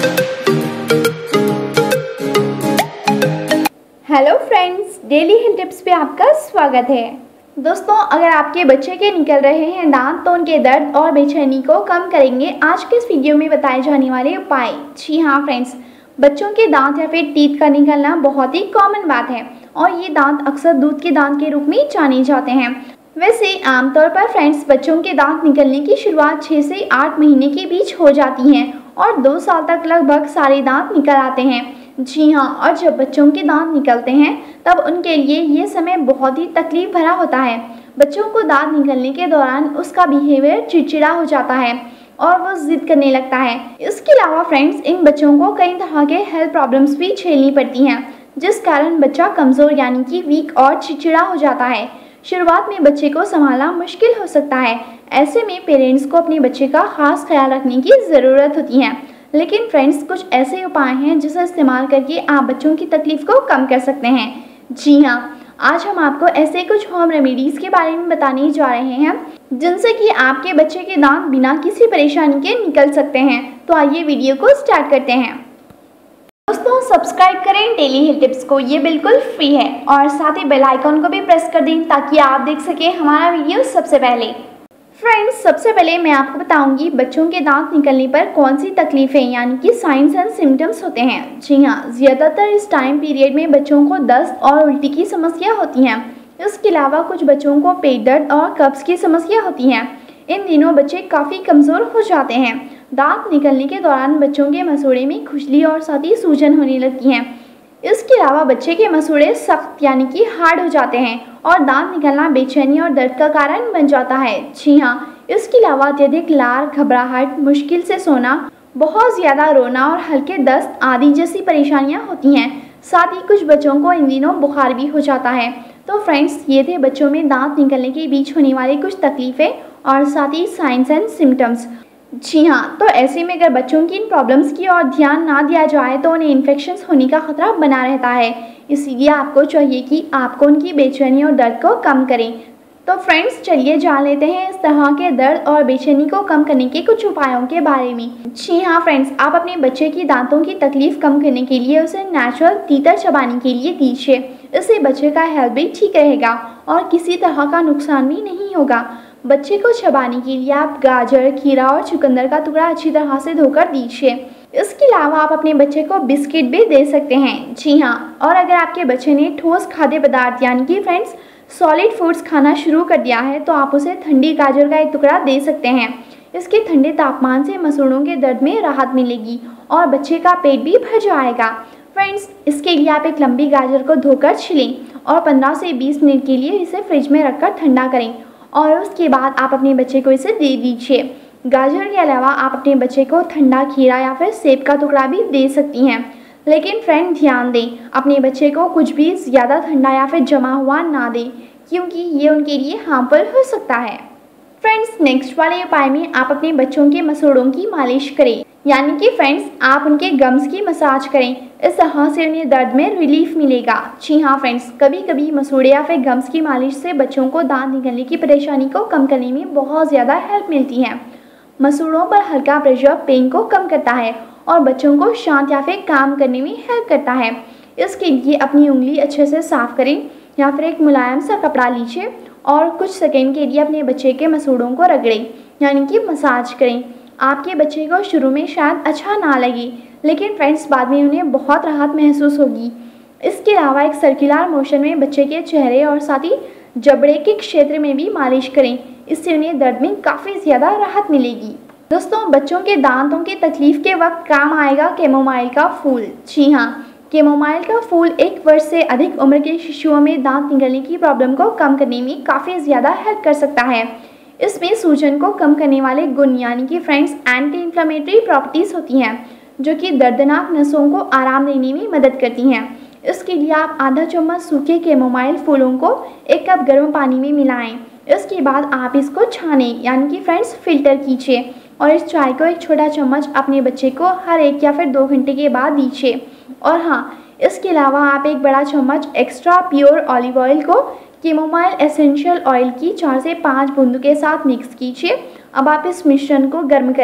Hello friends, daily health tips पे आपका स्वागत है। दोस्तों, अगर आपके बच्चे के निकल रहे हैं दांत तो उनके दर्द और बेचैनी को कम करेंगे आज के इस वीडियो में बताए जाने वाले उपाय। जी हाँ फ्रेंड्स, बच्चों के दांत या फिर टीथ का निकलना बहुत ही कॉमन बात है और ये दांत अक्सर दूध के दांत के रूप में जाने जाते हैं। वैसे आमतौर पर फ्रेंड्स बच्चों के दांत निकलने की शुरुआत 6 से 8 महीने के बीच हो जाती है और 2 साल तक लगभग सारे दांत निकल आते हैं। जी हाँ, और जब बच्चों के दांत निकलते हैं तब उनके लिए ये समय बहुत ही तकलीफ भरा होता है। बच्चों को दांत निकलने के दौरान उसका बिहेवियर चिड़चिड़ा हो जाता है और वो जिद करने लगता है। इसके अलावा फ्रेंड्स इन बच्चों को कई तरह के हेल्थ प्रॉब्लम्स भी झेलनी पड़ती हैं, जिस कारण बच्चा कमज़ोर यानी कि वीक और चिड़चिड़ा हो जाता है। शुरुआत में बच्चे को संभालना मुश्किल हो सकता है। ऐसे में पेरेंट्स को अपने बच्चे का खास ख्याल रखने की ज़रूरत होती है। लेकिन फ्रेंड्स कुछ ऐसे उपाय हैं जिसे इस्तेमाल करके आप बच्चों की तकलीफ़ को कम कर सकते हैं। जी हाँ, आज हम आपको ऐसे कुछ होम रेमेडीज़ के बारे में बताने जा रहे हैं जिनसे कि आपके बच्चे के दांत बिना किसी परेशानी के निकल सकते हैं। तो आइए वीडियो को स्टार्ट करते हैं। दोस्तों, सब्सक्राइब करें डेली हेल्थ टिप्स को, ये बिल्कुल फ्री है और साथ ही बेल आइकन को भी प्रेस कर दें ताकि आप देख सकें हमारा वीडियो सबसे पहले। फ्रेंड्स, सबसे पहले मैं आपको बताऊंगी बच्चों के दांत निकलने पर कौन सी तकलीफें यानी कि साइंस एंड सिम्टम्स होते हैं। जी हाँ, ज़्यादातर इस टाइम पीरियड में बच्चों को दस्त और उल्टी की समस्या होती हैं। इसके अलावा कुछ बच्चों को पेट दर्द और कब्ज़ की समस्या होती हैं। इन दिनों बच्चे काफ़ी कमज़ोर हो जाते हैं। दांत निकलने के दौरान बच्चों के मसूड़े में खुजली और साथ ही सूजन होने लगती हैं। इसके अलावा बच्चे के मसूड़े सख्त यानी कि हार्ड हो जाते हैं और दांत निकलना बेचैनी और दर्द का कारण बन जाता है। जी हाँ, इसके अलावा अत्यधिक लार, घबराहट, मुश्किल से सोना, बहुत ज़्यादा रोना और हल्के दस्त आदि जैसी परेशानियां होती हैं। साथ ही कुछ बच्चों को इन दिनों बुखार भी हो जाता है। तो फ्रेंड्स, ये थे बच्चों में दांत निकलने के बीच होने वाली कुछ तकलीफ़ें और साथ ही साइंस एंड सिम्टम्स। जी हाँ, तो ऐसे में अगर बच्चों की इन प्रॉब्लम्स की ओर ध्यान ना दिया जाए तो उन्हें इन्फेक्शंस होने का खतरा बना रहता है। इसीलिए आपको चाहिए कि आपको उनकी बेचैनी और दर्द को कम करें। तो फ्रेंड्स, चलिए जान लेते हैं इस तरह के दर्द और बेचैनी को कम करने के कुछ उपायों के बारे में। जी हाँ फ्रेंड्स, आप अपने बच्चे की दांतों की तकलीफ कम करने के लिए उसे नेचुरल तीतर चबाने के लिए दीजिए। इससे बच्चे का हेल्थ भी ठीक रहेगा और किसी तरह का नुकसान भी नहीं होगा। बच्चे को चबाने के लिए आप गाजर, खीरा और चुकंदर का टुकड़ा अच्छी तरह से धोकर दीजिए। इसके अलावा आप अपने बच्चे को बिस्किट भी दे सकते हैं। जी हाँ, और अगर आपके बच्चे ने ठोस खाद्य पदार्थ यानी कि फ्रेंड्स सॉलिड फूड्स खाना शुरू कर दिया है तो आप उसे ठंडी गाजर का एक टुकड़ा दे सकते हैं। इसके ठंडे तापमान से मसूड़ों के दर्द में राहत मिलेगी और बच्चे का पेट भी भर जाएगा। फ्रेंड्स, इसके लिए आप एक लंबी गाजर को धोकर छिलें और 15 से 20 मिनट के लिए इसे फ्रिज में रखकर ठंडा करें और उसके बाद आप अपने बच्चे को इसे दे दीजिए। गाजर के अलावा आप अपने बच्चे को ठंडा खीरा या फिर सेब का टुकड़ा भी दे सकती हैं। लेकिन फ्रेंड ध्यान दें, अपने बच्चे को कुछ भी ज़्यादा ठंडा या फिर जमा हुआ ना दें क्योंकि ये उनके लिए हार्मफुल हो सकता है। फ्रेंड्स, नेक्स्ट वाले उपाय में आप अपने बच्चों के मसूड़ों की मालिश करें यानी कि फ्रेंड्स आप उनके गम्स की मसाज करें। इस तरह से उन्हें दर्द में रिलीफ मिलेगा। जी हाँ फ्रेंड्स, कभी कभी मसूड़े या फिर गम्स की मालिश से बच्चों को दांत निकलने की परेशानी को कम करने में बहुत ज़्यादा हेल्प मिलती है। मसूड़ों पर हल्का प्रेशर पेन को कम करता है और बच्चों को शांत या फिर काम करने में हेल्प करता है। इसके लिए अपनी उंगली अच्छे से साफ करें या फिर एक मुलायम सा कपड़ा लीजिए और कुछ सेकंड के लिए अपने बच्चे के मसूड़ों को रगड़ें यानी कि मसाज करें। आपके बच्चे को शुरू में शायद अच्छा ना लगे, लेकिन फ्रेंड्स बाद में उन्हें बहुत राहत महसूस होगी। इसके अलावा एक सर्कुलर मोशन में बच्चे के चेहरे और साथ ही जबड़े के क्षेत्र में भी मालिश करें। इससे उन्हें दर्द में काफ़ी ज़्यादा राहत मिलेगी। दोस्तों, बच्चों के दांतों की तकलीफ के वक्त काम आएगा कैमोमाइल का फूल। जी हाँ, कैमोमाइल का फूल 1 वर्ष से अधिक उम्र के शिशुओं में दांत निकलने की प्रॉब्लम को कम करने में काफ़ी ज़्यादा हेल्प कर सकता है। इसमें सूजन को कम करने वाले गुण यानी कि फ्रेंड्स एंटी इन्फ्लेमेटरी प्रॉपर्टीज़ होती हैं जो कि दर्दनाक नसों को आराम देने में मदद करती हैं। इसके लिए आप आधा चम्मच सूखे कैमोमाइल फूलों को 1 कप गर्म पानी में मिलाएं। इसके बाद आप इसको छानें यानी कि फ्रेंड्स फिल्टर कीजिए और इस चाय को 1 छोटा चम्मच अपने बच्चे को हर 1 या फिर 2 घंटे के बाद दीजिए। और हाँ, इसके अलावा आप 1 बड़ा चम्मच एक्स्ट्रा प्योर ऑलिव ऑयल को कैमोमाइल एसेंशियल ऑयल की 4 से 5 बूंदों के साथ मिक्स कीजिए। अब आप इस मिश्रण को गर्म करें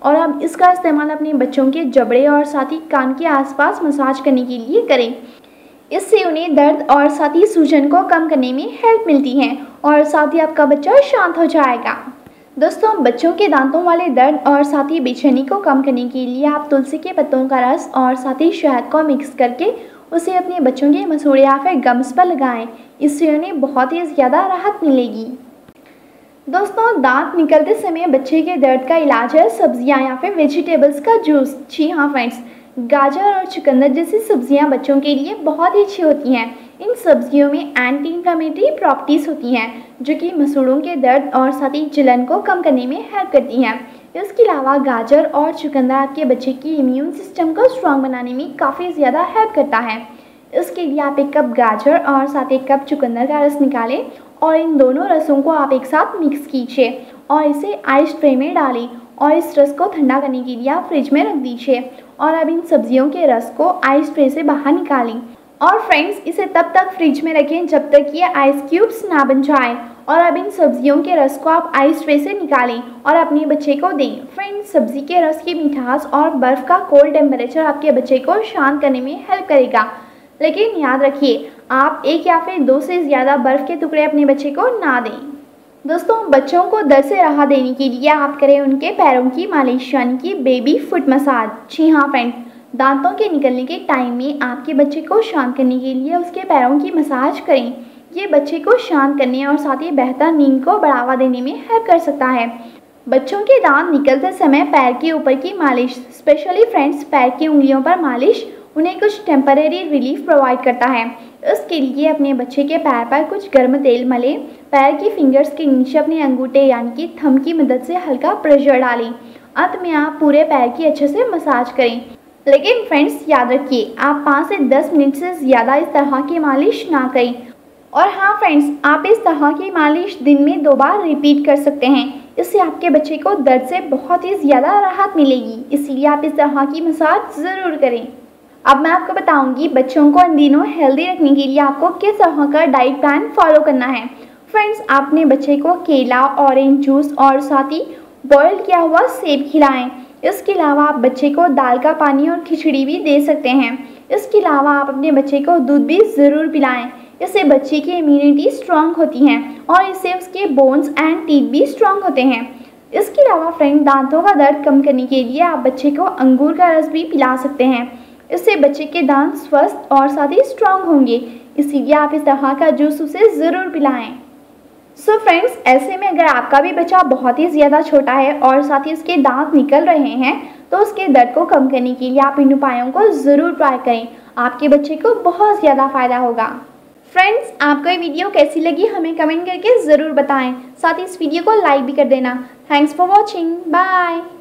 और अब इसका इस्तेमाल अपने बच्चों के जबड़े और साथ ही कान के आसपास मसाज करने के लिए करें। इससे उन्हें दर्द और साथ ही सूजन को कम करने में हेल्प मिलती है और साथ ही आपका बच्चा शांत हो जाएगा। दोस्तों, बच्चों के दांतों वाले दर्द और साथ ही बेचैनी को कम करने के लिए आप तुलसी के पत्तों का रस और साथ ही शहद को मिक्स करके उसे अपने बच्चों के मसूड़े या फिर गम्स पर लगाएं। इससे उन्हें बहुत ही ज़्यादा राहत मिलेगी। दोस्तों, दांत निकलते समय बच्चे के दर्द का इलाज है सब्जियां या फिर वेजिटेबल्स का जूस। जी हाँ फ्रेंड्स, गाजर और चुकंदर जैसी सब्जियां बच्चों के लिए बहुत ही अच्छी होती हैं। इन सब्जियों में एंटी इंफ्लेमेटरी प्रॉपर्टीज़ होती हैं जो कि मसूड़ों के दर्द और साथ ही जलन को कम करने में हेल्प करती हैं। इसके अलावा गाजर और चुकंदर आपके बच्चे की इम्यून सिस्टम को स्ट्रॉन्ग बनाने में काफ़ी ज़्यादा हेल्प करता है। इसके लिए आप 1 कप गाजर और साथ 1 कप चुकंदर का रस निकालें और इन दोनों रसों को आप एक साथ मिक्स कीजिए और इसे आइस ट्रे में डालें और इस रस को ठंडा करने के लिए आप फ्रिज में रख दीजिए। और अब इन सब्जियों के रस को आइस ट्रे से बाहर निकालें और फ्रेंड्स, इसे तब तक फ्रिज में रखें जब तक ये आइस क्यूब्स ना बन जाए। और अब इन सब्जियों के रस को आप आइस ट्रे से निकालें और अपने बच्चे को दें। फ्रेंड्स, सब्जी के रस की मिठास और बर्फ़ का कोल्ड टेम्परेचर आपके बच्चे को शांत करने में हेल्प करेगा। लेकिन याद रखिए, आप 1 या फिर 2 से ज़्यादा बर्फ़ के टुकड़े अपने बच्चे को ना दें। दोस्तों, बच्चों को दर्द से राहत देने के लिए आप करें उनके पैरों की मालिश यानी कि बेबी फुट मसाज। जी हाँ फ्रेंड्स, दांतों के निकलने के टाइम में आपके बच्चे को शांत करने के लिए उसके पैरों की मसाज करें। ये बच्चे को शांत करने और साथ ही बेहतर नींद को बढ़ावा देने में हेल्प कर सकता है। बच्चों के दांत निकलते समय पैर के ऊपर की मालिश, स्पेशली फ्रेंड्स पैर की उंगलियों पर मालिश, उन्हें कुछ टेम्परेरी रिलीफ प्रोवाइड करता है। इसके लिए अपने बच्चे के पैर पर कुछ गर्म तेल मलें। पैर की फिंगर्स के नीचे अपने अंगूठे यानी कि थंब की मदद से हल्का प्रेशर डालें। अंत में आप पूरे पैर की अच्छे से मसाज करें। लेकिन फ्रेंड्स, याद रखिए, आप 5 से 10 मिनट से ज़्यादा इस तरह की मालिश ना करें। और हाँ फ्रेंड्स, आप इस तरह की मालिश दिन में 2 बार रिपीट कर सकते हैं। इससे आपके बच्चे को दर्द से बहुत ही ज़्यादा राहत मिलेगी। इसलिए आप इस तरह की मसाज ज़रूर करें। अब मैं आपको बताऊंगी बच्चों को इन दिनों हेल्दी रखने के लिए आपको किस तरह का डाइट प्लान फॉलो करना है। फ्रेंड्स, आप अपने बच्चे को केला, ऑरेंज जूस और साथ ही बॉयल किया हुआ सेब खिलाएं। इसके अलावा आप बच्चे को दाल का पानी और खिचड़ी भी दे सकते हैं। इसके अलावा आप अपने बच्चे को दूध भी ज़रूर पिलाएं। इससे बच्चे की इम्यूनिटी स्ट्रांग होती है और इससे उसके बोन्स एंड टीथ भी स्ट्रांग होते हैं। इसके अलावा फ्रेंड, दांतों का दर्द कम करने के लिए आप बच्चे को अंगूर का रस भी पिला सकते हैं। इससे बच्चे के दांत स्वस्थ और साथ ही स्ट्रांग होंगे। इसीलिए आप इस तरह का जूस उसे ज़रूर पिलाएं। सो फ्रेंड्स, ऐसे में अगर आपका भी बच्चा बहुत ही ज़्यादा छोटा है और साथ ही उसके दांत निकल रहे हैं तो उसके दर्द को कम करने के लिए आप इन उपायों को ज़रूर ट्राई करें। आपके बच्चे को बहुत ज़्यादा फ़ायदा होगा। फ्रेंड्स, आपको ये वीडियो कैसी लगी हमें कमेंट करके ज़रूर बताएं। साथ ही इस वीडियो को लाइक भी कर देना। Thanks for watching. बाय।